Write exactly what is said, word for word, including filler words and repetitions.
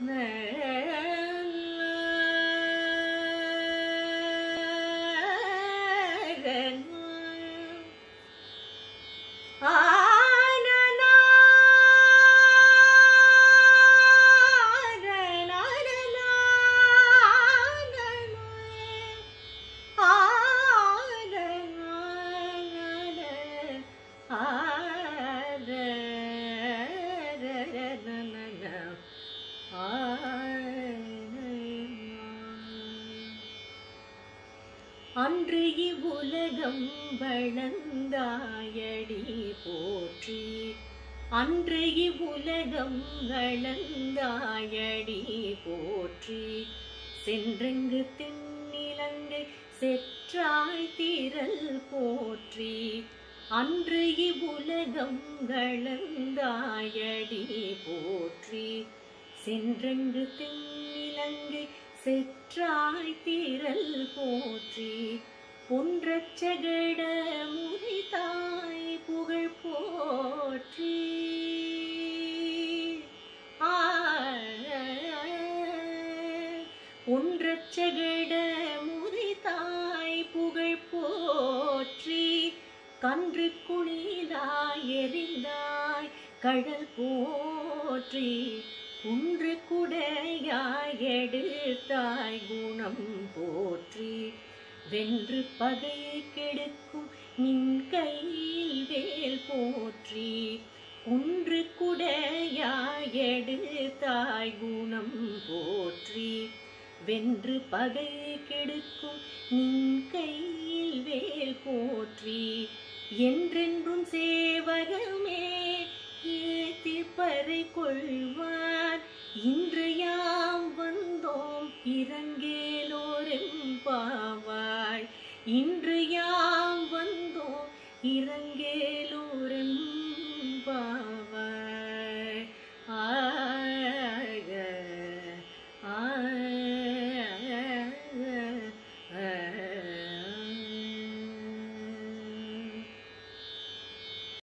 அன்று இவ்வுலகம் வளர்ந்தாயடி போற்றி, அன்று இவ்வுலகம் வளர்ந்தாயடி போற்றி, சென்றெங்கு தென்னிலங்கை செற்றாய் திரள் போற்றி, அன்று இவ்வுலகம் வளர்ந்தாயடி போற்றி, சென்றெங்கு தென்னிலங்கை செற்றாய் திரள் போற்றி, பொன்றச் சகட முறிதாய் புகழ் போற்றி. பொன்றச் சகட முறிதாய் புகழ் போற்றி, கன்று குளிலாய் எரிந்தாய் கடல் போற்றி, குன்று குடையாய் எடுத்தாய் குணம் போற்றி, வென்று பகை கெடுக்கும் நின் கையில் வேல் போற்றி, குன்று குடையாய் எடுத்தாய் குணம் போற்றி, வென்று பகை கெடுக்கும் நின் கையில் வேல் போற்றி, என்றென்றும் சேவகமே ஏத்திப்பறை கொள்வார், இன்று யாம் வந்தோம் இறங்கேலோரெம்பாவாய், இன்று யாம் வந்தோம் இறங்க